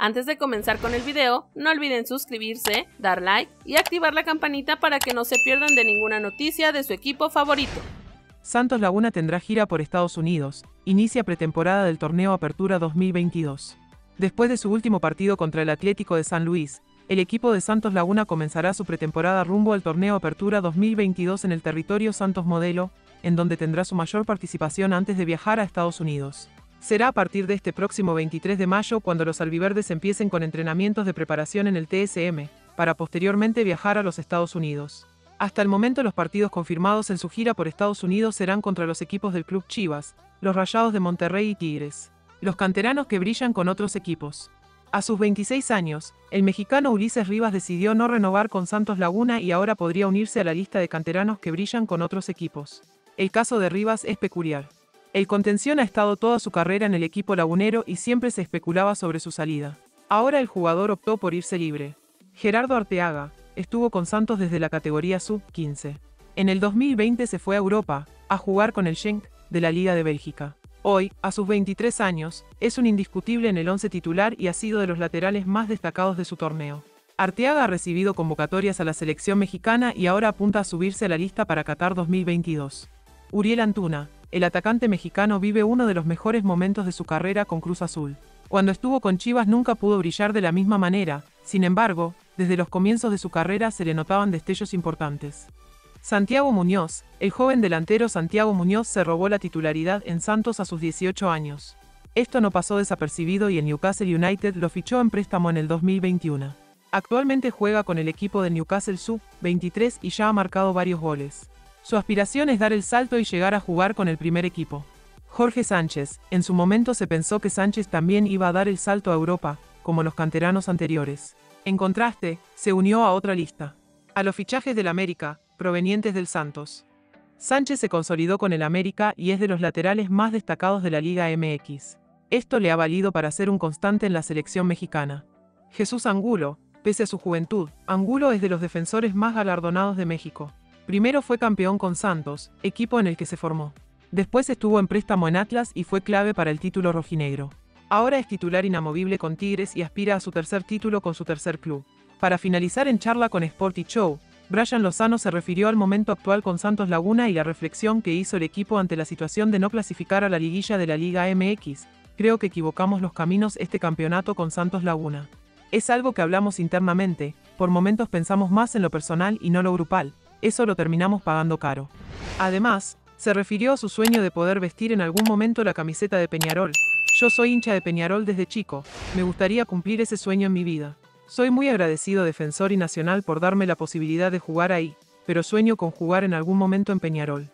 Antes de comenzar con el video, no olviden suscribirse, dar like y activar la campanita para que no se pierdan de ninguna noticia de su equipo favorito. Santos Laguna tendrá gira por Estados Unidos, inicia pretemporada del torneo Apertura 2022. Después de su último partido contra el Atlético de San Luis, el equipo de Santos Laguna comenzará su pretemporada rumbo al torneo Apertura 2022 en el territorio Santos Modelo, en donde tendrá su mayor participación antes de viajar a Estados Unidos. Será a partir de este próximo 23 de mayo cuando los albiverdes empiecen con entrenamientos de preparación en el TSM, para posteriormente viajar a los Estados Unidos. Hasta el momento los partidos confirmados en su gira por Estados Unidos serán contra los equipos del Club Chivas, los Rayados de Monterrey y Tigres, los canteranos que brillan con otros equipos. A sus 26 años, el mexicano Ulises Rivas decidió no renovar con Santos Laguna y ahora podría unirse a la lista de canteranos que brillan con otros equipos. El caso de Rivas es peculiar. El contención ha estado toda su carrera en el equipo lagunero y siempre se especulaba sobre su salida. Ahora el jugador optó por irse libre. Gerardo Arteaga estuvo con Santos desde la categoría sub-15. En el 2020 se fue a Europa, a jugar con el Genk de la Liga de Bélgica. Hoy, a sus 23 años, es un indiscutible en el once titular y ha sido de los laterales más destacados de su torneo. Arteaga ha recibido convocatorias a la selección mexicana y ahora apunta a subirse a la lista para Qatar 2022. Uriel Antuna, el atacante mexicano, vive uno de los mejores momentos de su carrera con Cruz Azul. Cuando estuvo con Chivas nunca pudo brillar de la misma manera, sin embargo, desde los comienzos de su carrera se le notaban destellos importantes. Santiago Muñoz, el joven delantero Santiago Muñoz se robó la titularidad en Santos a sus 18 años. Esto no pasó desapercibido y el Newcastle United lo fichó en préstamo en el 2021. Actualmente juega con el equipo del Newcastle sub-23 y ya ha marcado varios goles. Su aspiración es dar el salto y llegar a jugar con el primer equipo. Jorge Sánchez, en su momento se pensó que Sánchez también iba a dar el salto a Europa, como los canteranos anteriores. En contraste, se unió a otra lista. A los fichajes del América, provenientes del Santos. Sánchez se consolidó con el América y es de los laterales más destacados de la Liga MX. Esto le ha valido para ser un constante en la selección mexicana. Jesús Angulo, pese a su juventud, Angulo es de los defensores más galardonados de México. Primero fue campeón con Santos, equipo en el que se formó. Después estuvo en préstamo en Atlas y fue clave para el título rojinegro. Ahora es titular inamovible con Tigres y aspira a su tercer título con su tercer club. Para finalizar en charla con Sporty Show, Brian Lozano se refirió al momento actual con Santos Laguna y la reflexión que hizo el equipo ante la situación de no clasificar a la liguilla de la Liga MX. Creo que equivocamos los caminos este campeonato con Santos Laguna. Es algo que hablamos internamente, por momentos pensamos más en lo personal y no lo grupal. Eso lo terminamos pagando caro. Además, se refirió a su sueño de poder vestir en algún momento la camiseta de Peñarol. Yo soy hincha de Peñarol desde chico, me gustaría cumplir ese sueño en mi vida. Soy muy agradecido a Defensor y Nacional por darme la posibilidad de jugar ahí, pero sueño con jugar en algún momento en Peñarol.